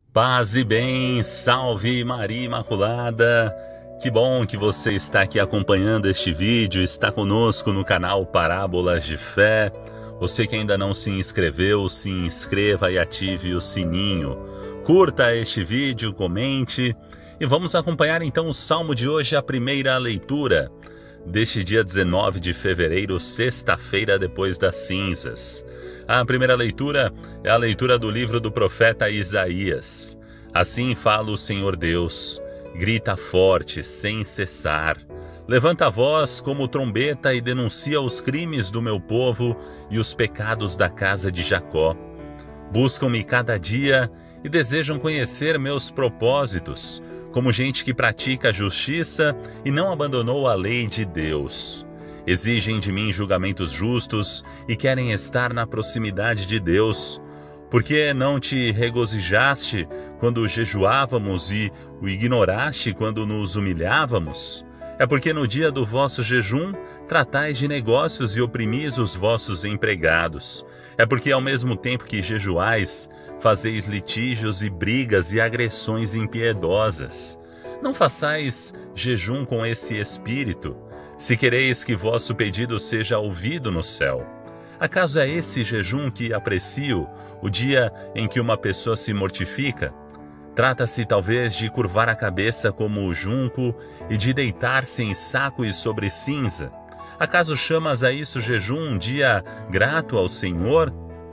Paz e bem, salve Maria Imaculada! Que bom que você está aqui acompanhando este vídeo, está conosco no canal Parábolas de Fé. Você que ainda não se inscreveu, se inscreva e ative o sininho. Curta este vídeo, comente e vamos acompanhar então o Salmo de hoje, a primeira leitura deste dia 19 de fevereiro, sexta-feira depois das cinzas. A primeira leitura é a leitura do livro do profeta Isaías. Assim fala o Senhor Deus, grita forte, sem cessar. Levanta a voz como trombeta e denuncia os crimes do meu povo e os pecados da casa de Jacó. Buscam-me cada dia e desejam conhecer meus propósitos, como gente que pratica a justiça e não abandonou a lei de Deus. Exigem de mim julgamentos justos e querem estar na proximidade de Deus. Por que não te regozijaste quando jejuávamos e o ignoraste quando nos humilhávamos? É porque no dia do vosso jejum tratais de negócios e oprimis os vossos empregados. É porque ao mesmo tempo que jejuais, fazeis litígios e brigas e agressões impiedosas. Não façais jejum com esse espírito, se quereis que vosso pedido seja ouvido no céu. Acaso é esse jejum que aprecio, o dia em que uma pessoa se mortifica? Trata-se talvez de curvar a cabeça como o junco e de deitar-se em saco e sobre cinza. Acaso chamas a isso jejum, um dia grato ao Senhor?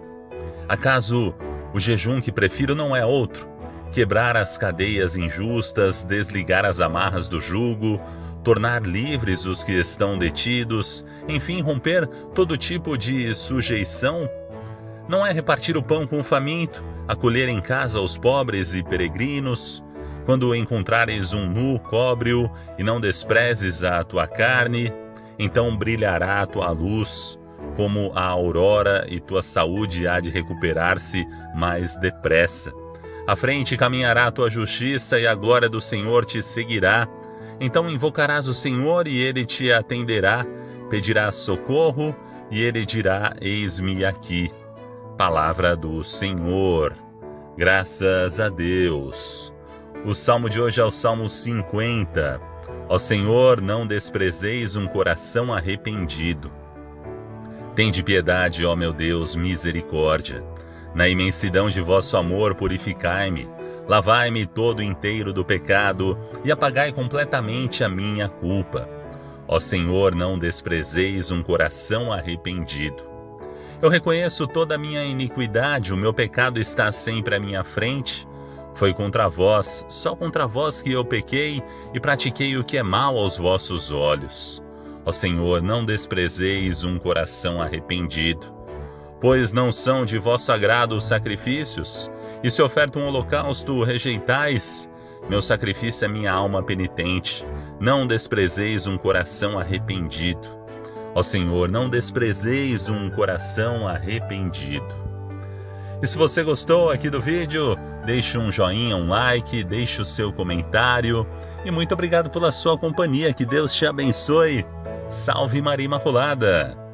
Acaso o jejum que prefiro não é outro? Quebrar as cadeias injustas, desligar as amarras do jugo, tornar livres os que estão detidos, enfim, romper todo tipo de sujeição? Não é repartir o pão com o faminto, acolher em casa os pobres e peregrinos? Quando encontrares um nu, cobre-o e não desprezes a tua carne, então brilhará a tua luz como a aurora e tua saúde há de recuperar-se mais depressa. À frente caminhará a tua justiça e a glória do Senhor te seguirá. Então invocarás o Senhor e Ele te atenderá, pedirás socorro e Ele dirá, eis-me aqui. Palavra do Senhor. Graças a Deus. O salmo de hoje é o Salmo 50. Ó Senhor, não desprezeis um coração arrependido. Tende piedade, ó meu Deus, misericórdia. Na imensidão de vosso amor purificai-me. Lavai-me todo inteiro do pecado e apagai completamente a minha culpa. Ó Senhor, não desprezeis um coração arrependido. Eu reconheço toda a minha iniquidade, o meu pecado está sempre à minha frente. Foi contra vós, só contra vós que eu pequei e pratiquei o que é mal aos vossos olhos. Ó Senhor, não desprezeis um coração arrependido. Pois não são de vosso agrado os sacrifícios, e se oferta um holocausto, rejeitais. Meu sacrifício é minha alma penitente. Não desprezeis um coração arrependido. Ó Senhor, não desprezeis um coração arrependido. E se você gostou aqui do vídeo, deixe um joinha, um like, deixe o seu comentário. E muito obrigado pela sua companhia. Que Deus te abençoe. Salve Maria Imaculada!